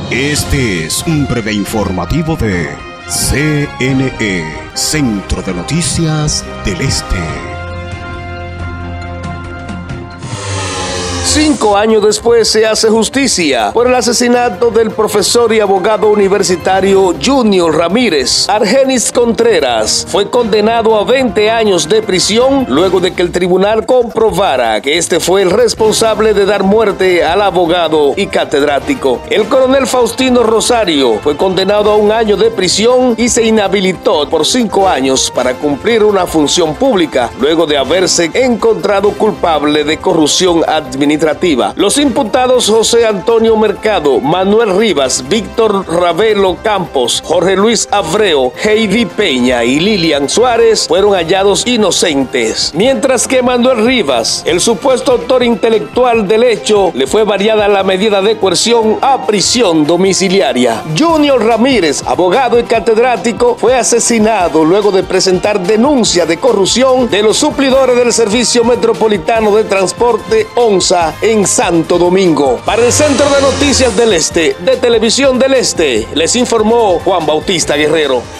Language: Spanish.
Este es un breve informativo de CNE, Centro de Noticias del Este. 5 años después se hace justicia por el asesinato del profesor y abogado universitario Junior Ramírez. Argenis Contreras fue condenado a 20 años de prisión luego de que el tribunal comprobara que este fue el responsable de dar muerte al abogado y catedrático. El coronel Faustino Rosario fue condenado a 1 año de prisión y se inhabilitó por 5 años para cumplir una función pública luego de haberse encontrado culpable de corrupción administrativa. Los imputados José Antonio Mercado, Manuel Rivas, Víctor Ravelo Campos, Jorge Luis Abreu, Heidi Peña y Lilian Suárez fueron hallados inocentes, mientras que Manuel Rivas, el supuesto autor intelectual del hecho, le fue variada la medida de coerción a prisión domiciliaria. Junior Ramírez, abogado y catedrático, fue asesinado luego de presentar denuncia de corrupción de los suplidores del Servicio Metropolitano de Transporte ONSA en Santo Domingo. Para el Centro de Noticias del Este, de Televisión del Este, les informó Juan Bautista Guerrero.